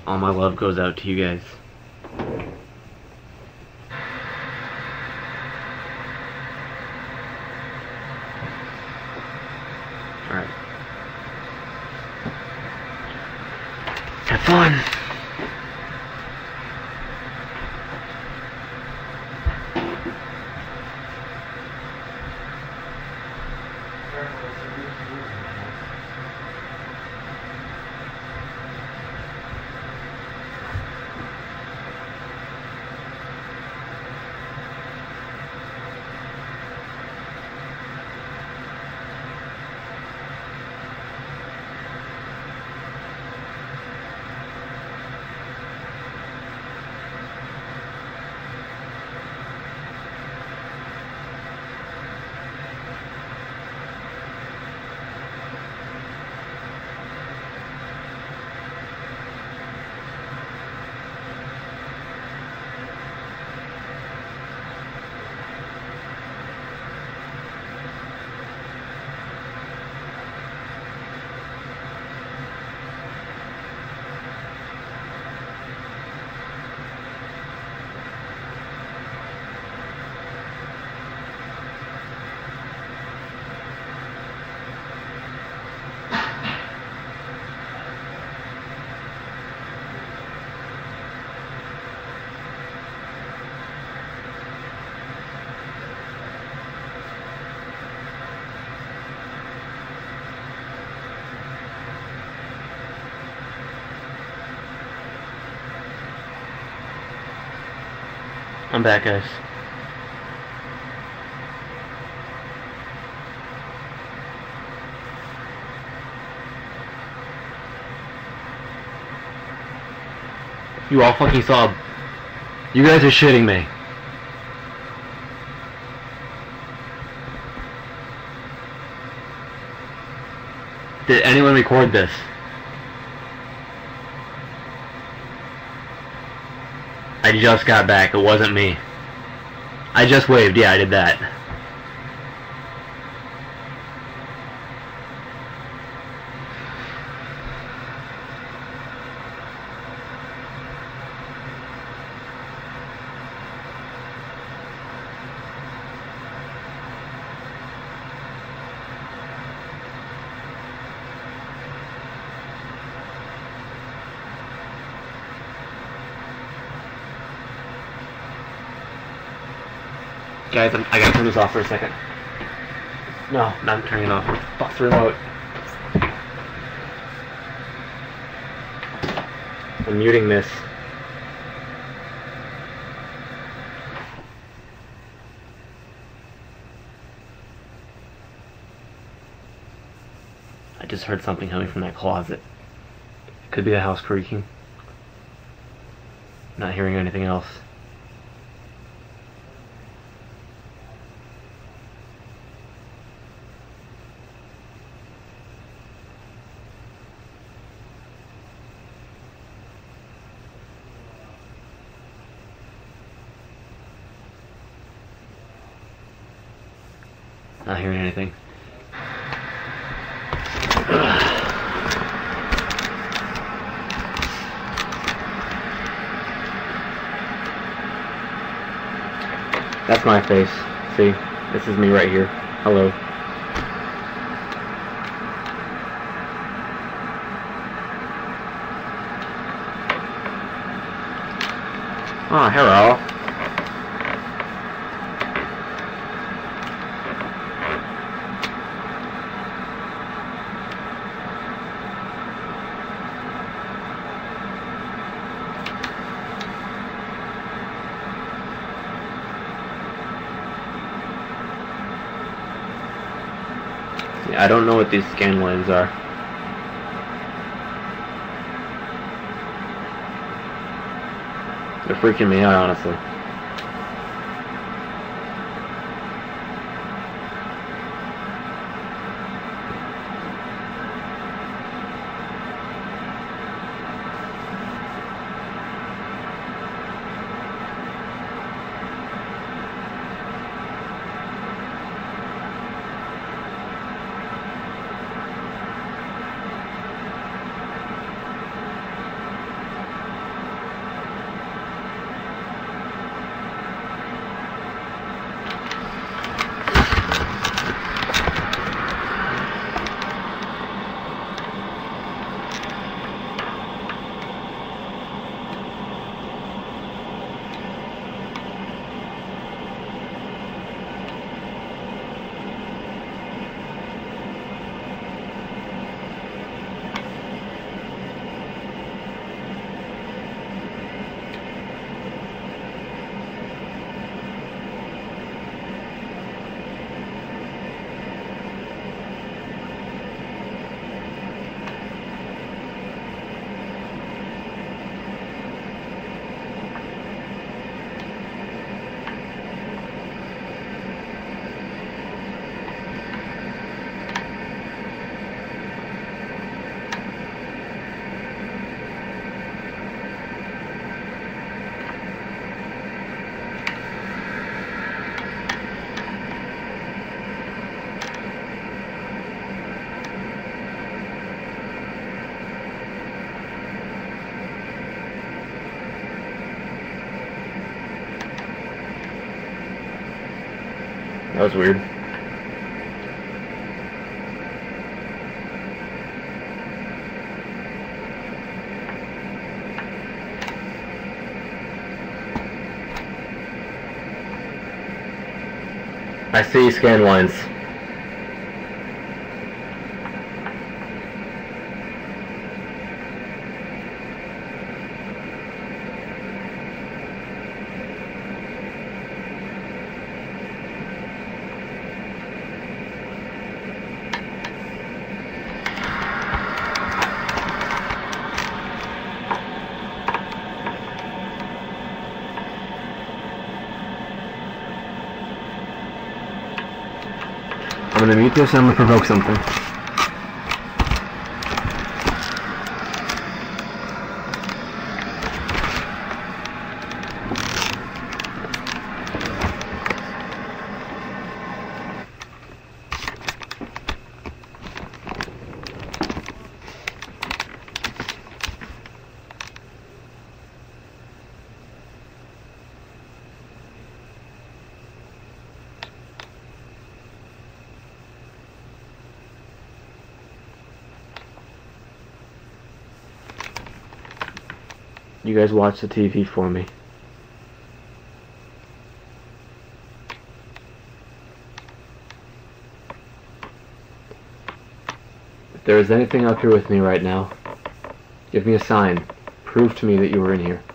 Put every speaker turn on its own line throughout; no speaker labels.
All my love goes out to you guys. Alright. Have fun! I'm back, guys. You all fucking saw. You guys are shitting me. Did anyone record this? I just got back, it wasn't me. I just waved, yeah, I did that. Guys, I gotta turn this off for a second. No, not turning it off. Fuck the remote. I'm muting this. I just heard something coming from that closet. It could be the house creaking. Not hearing anything else. Not hearing anything. That's my face. See? This is me right here. Hello. Oh, hello. I don't know what these scan lines are. They're freaking me out, honestly. That was weird. I see scan lines. I'm gonna mute this and I'm gonna provoke something. You guys watch the TV for me. If there is anything up here with me right now, give me a sign. Prove to me that you were in here.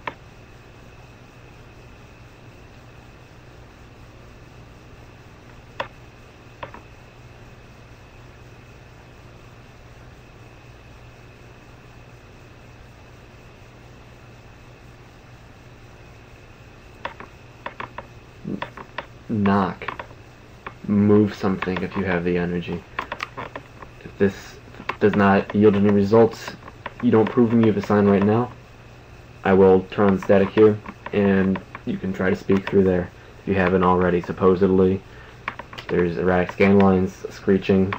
Knock. Move something if you have the energy. If this does not yield any results, you don't prove to me you have a sign right now, I will turn on static here, and you can try to speak through there if you haven't already. Supposedly, there's erratic scan lines, screeching.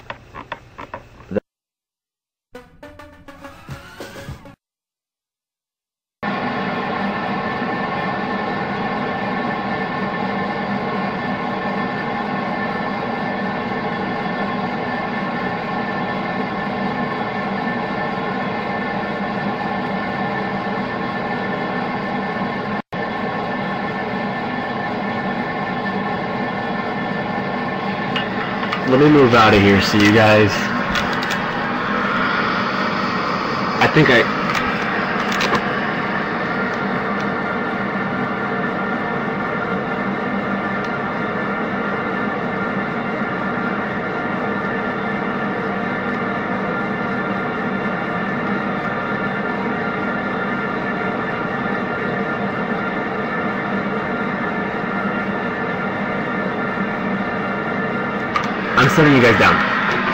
Let me move out of here so you guys... I think I'm sending you guys down.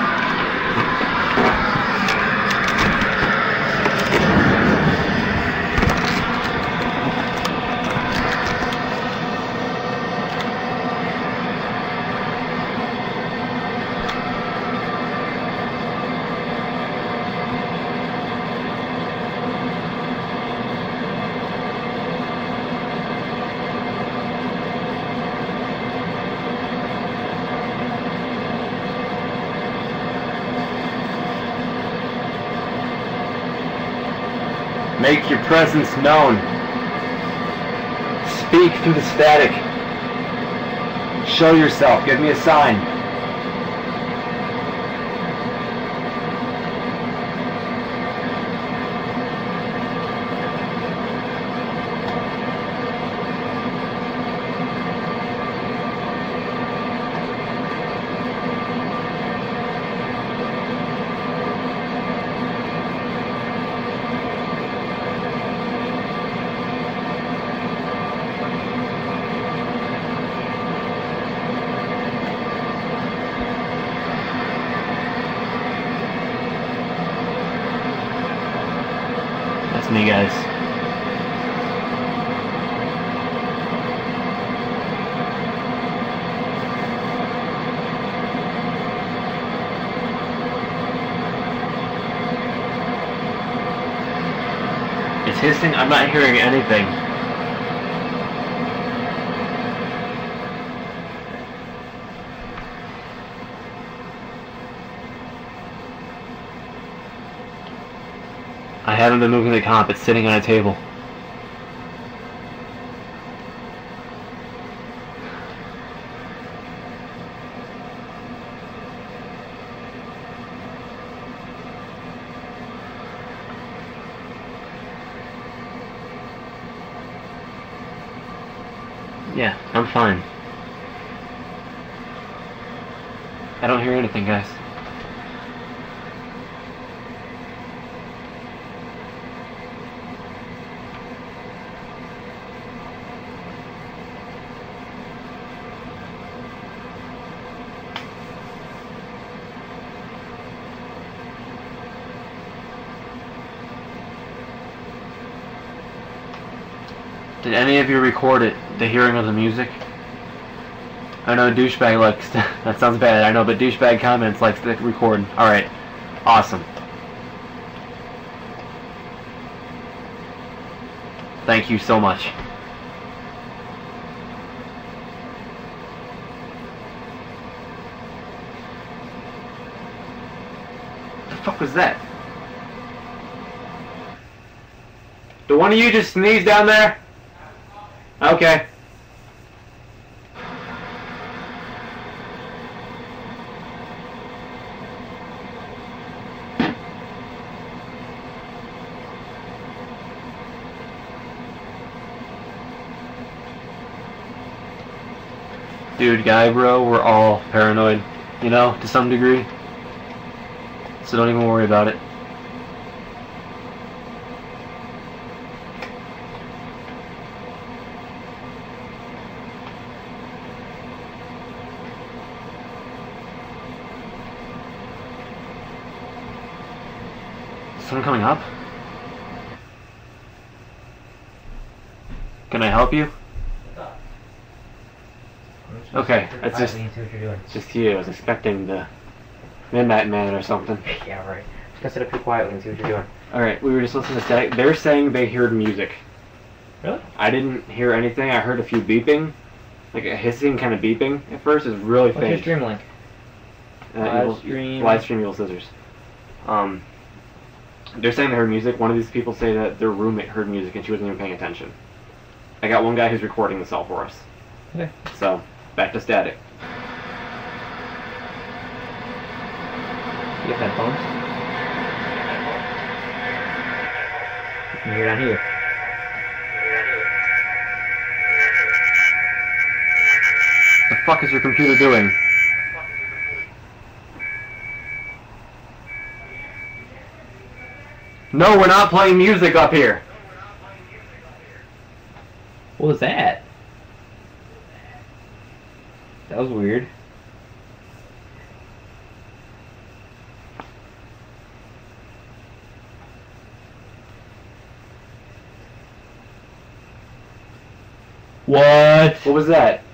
Make your presence known. Speak through the static. Show yourself. Give me a sign. That's me, guys. It's hissing. I'm not hearing anything. haven't been moving the comp. It's sitting on a table. Yeah, I'm fine. I don't hear anything, guys. Did any of you record it, the hearing of the music? I know douchebag likes to, that sounds bad, I know, but douchebag comments likes to record. Alright. Awesome. Thank you so much. What the fuck was that? Did one of you just sneeze down there? Okay. Dude, guy bro, we're all paranoid, you know, to some degree. So don't even worry about it. Someone coming up? Can I help you? Okay, it's just you. I was expecting the Midnight Man or something.
Yeah, right. Just gonna sit up here quietly and see what you're doing.
Alright, we were just listening to static. They're saying they heard music.
Really?
I didn't hear anything. I heard a few beeping. Like a hissing kind of beeping at first. It was really
What's
faint.
your stream link?
Live stream Evil Scissors. They're saying they heard music. One of these people say that their roommate heard music and she wasn't even paying attention. I got one guy who's recording this all for us.
Okay.
So, back to static.
You have headphones? You can hear down here.
The fuck is your computer doing? No, we're not playing music up here.
What was that? That was weird. What?
What was that?